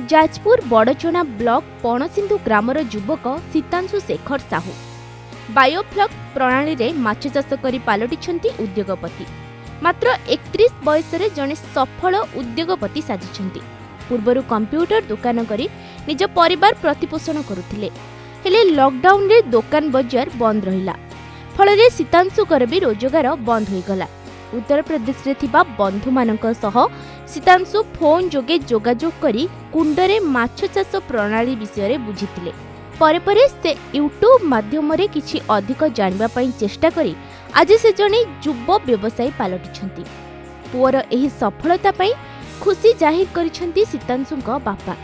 Jajpur Badachana block Panasindhu ग्रामर युवक Sitanshu Shekhar Sahu biofloc प्रणाली रे माछ चाष करी पालटिछंती उद्योगपति। मात्र 31 बयसरे जने सफल उद्योगपति साजिछंती। पूर्वरु कंप्यूटर दुकान करी निज परिवार प्रतिपोषण करुथिले, हेले लॉकडाउन रे दुकान बजार बंद रहिला। फलरे सीतांशुकर भी रोजगार बंद होईगला। उत्तर प्रदेश रे थिबा बंधु मानक सह सीतांशु फोन जोगे जोगाजोग करी कुंडरे माछ चाष प्रणाली विषय बुझिथिले। परे परे से यूट्यूब माध्यम रे किछि अधिक जानिबा पई चेष्टा करी आज से जने युव व्यवसायी पालटिछंती। पुअर एही सफलता पई खुशी जाहिर करिछंती सीतांशुଙ୍କ बापा।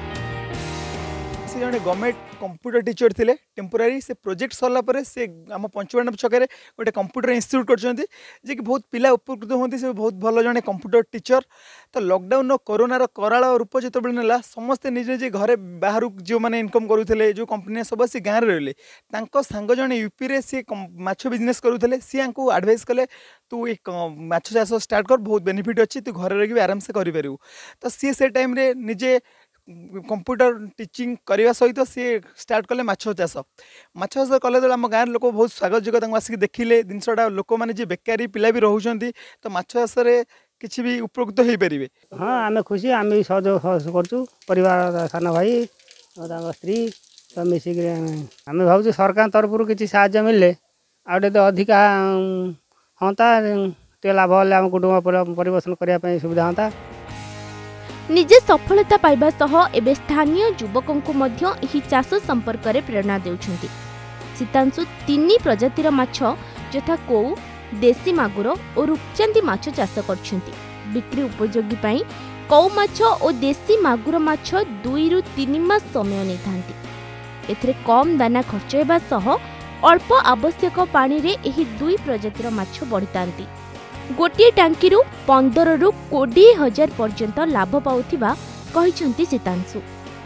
से जने गवर्नमेंट कंप्यूटर टीचर थिले टेम्पोरारी से प्रोजेक्ट सरला परे से आम पंचवाण्ड छकरे गोटे कंप्यूटर इंस्टीट्यूट करछंती जे कि बहुत पिला उपकृत होंती। से बहुत भल जने कंप्यूटर टीचर। तो लॉकडाउन कोरोना कराल रूप जो नेला समस्ते निज निज घरे बाहर जो मैंने इनकम करुले जो कंपनी सब से गाँव रही सांग जने यूपी रे सी माछ बिजनेस करुले सी एडवाइस कले तू एक माछ चाष स्टार्ट कर, बहुत बेनिफिट अच्छी, तू घर रही आराम से करें। तो सी से टाइम रे निजे कंप्यूटर टीचिंग करने सहित सी स्टार्ट कले माछ चाष कले आम गाँव लोक बहुत स्वागत जोग आसिक देखिले जिनसा लोक मैंने बेकारी पिला भी रोचे। तो माछ चाष किसी भी उपकृत हो पारे। हाँ आम खुशी आम भी सहयोग करूँ परिवार सान भाई स्त्री सब मिसिक आम भाव सरकार तरफ किसी साहाय्य मिले आउटे तो अधिका हाँ लाभ आम कुटुंब परिवेशन करने सुविधा हाँ। निजे सफलता पाइबा सह एबे स्थानीय युवकों मध्य एही चाष संपर्क रे प्रेरणा देउछंती। सीतांशु 3 प्रजातिर माछ यथा कौ, देसी मागुर और रूपचांदी माछ चाष करछंती। बिक्री उपयोगी पाई कौ माछ और देसी मागुर माछ 2 ରୁ 3 मास समय नै थांती। एथरे कम दाना खर्च हेबा सह अल्प आवश्यक पानी रे एही 2 प्रजातिर माछ बढ़ितांती। गोटे टांकी 15 ରୁ 20 हजार पर्यंत लाभ पाउथिबा कहिसंती सीतांशु।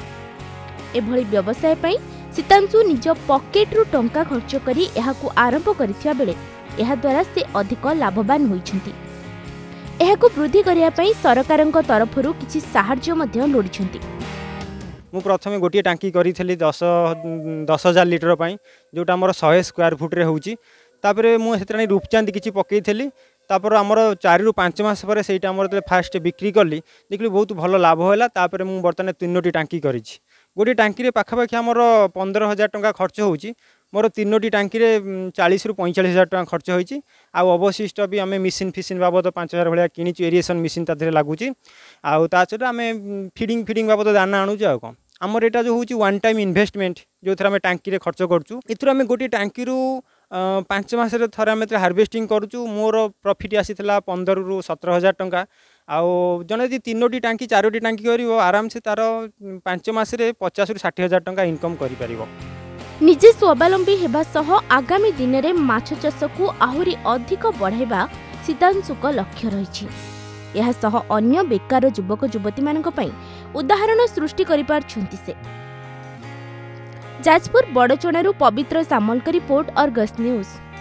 एभली व्यवसाय पई सीतांशु निज पॉकेट रु टंका खर्च करी एहाकु आरंभ करिथिया बेले एहा द्वारा से अधिक लाभवान होइछंती। एहाकु वृद्धि करिया पई सरकारक तरफरु किछि सहाय्य मध्ये लोडिछंती। मु प्रथमे गोटे टांकी करी 10,000 लिटर पई जोटा हमर 100 स्क्वायर फुट रे होउची। तापरे मु सेतरानी रूपचांदी किछि पकेइथली। तापर आमर 4 ରୁ 5 मास पर से फास्ट बिक्री कली देखली बहुत भल लाभ होला। तापर मु बर्तमान 3टी टांकी करिछि। गोटे टांकी रे पाखापाखि आमर 15,000 टंका खर्च होउची। मोर 3टी टांकी रे 40 ରୁ 45,000 टंका खर्च होइछि। आ अवशिष्ट भी आम मिसिन फिसिन बाबद 5,000 भाया किणीचु। एरिएसन मिसिन ता लगुच आ आम फिडिंग बाबद दाना आणुच। आ कौन आमर यहाँ जो हूँ 1 टाइम इन्वेस्टमेंट जो थर आम टांकी रे खर्च करूँ। एथुर आम गोटे टांकी 5 मास थे आम हार्वेस्टिंग करूँ। मोर प्रॉफिट आसी 15 ରୁ 17,000 टंका। आउ जड़े जी 3टी टांकी 4टी टांकी कर आराम से तार 5 मास 50 ରୁ 60,000 टंका इनकम कर। निजे स्वावलंबी हेबा सह आगामी दिन में माछ चाष को आहुरी अधिक बढ़ाइबा सीतांशुक लक्ष्य रही। यह सह अन्य बेकार युवक युवती मानक पई उदाहरण सृष्टि करि पारछंती से। जाजपुर बड़चणारू पवित्र सामलक रिपोर्ट, अर्गस न्यूज।